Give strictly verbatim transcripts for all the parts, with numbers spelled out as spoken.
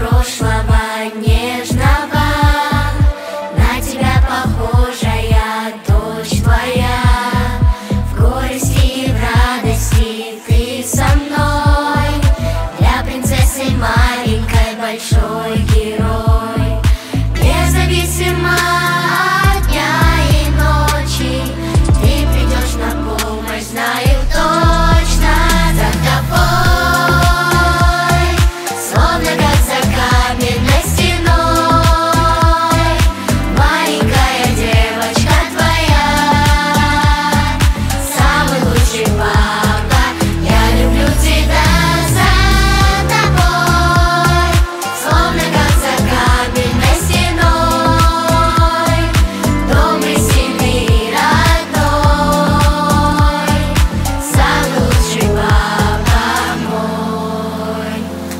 прошлого нежного, на тебя похожая дочь твоя. В горести и в радости ты со мной, для принцессы маленькой большой герой. Независимо от дня и ночи, ты придешь на помощь, знаю точно. За тобой, словно как за каменной стеной, маленькая девочка твоя, самый лучший папа. Я люблю тебя. За тобой, словно как за каменной стеной, добрый, сильный, родной, самый лучший папа мой.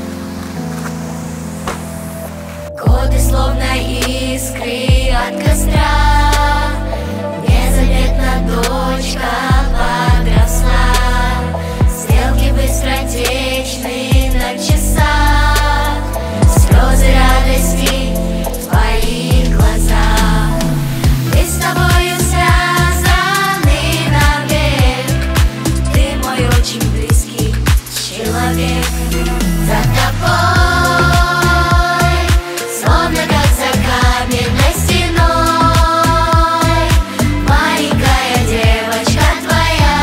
Годы словно искры от костра, незаметно дочка подросла. Стрелки быстротечны на часах, слезы радости в твоих глазах. Мы с тобою связаны навек, ты мой очень близкий человек. За тобой, словно как за каменной стеной, маленькая девочка твоя,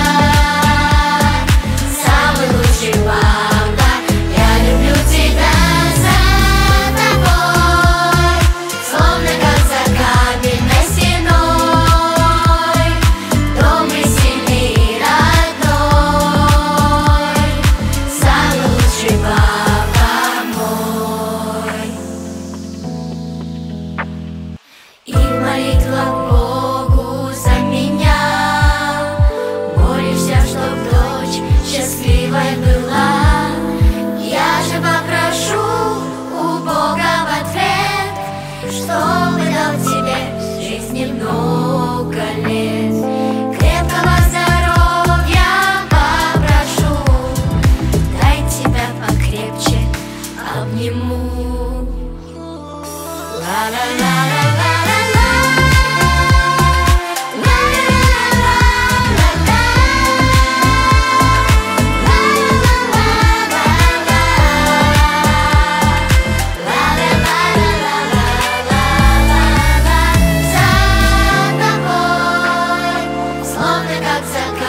самый лучший папа. Я люблю тебя. За тобой, словно как за каменной стеной, добрый, сильный, родной, самый лучший папа мой. И в молитвах Богу за меня молишься, чтоб дочь счастливой была. Я же попрошу у Бога в ответ, чтобы дал тебе в жизни много лет. Крепкого здоровья попрошу, дай тебя покрепче обниму. За тобой, словно как за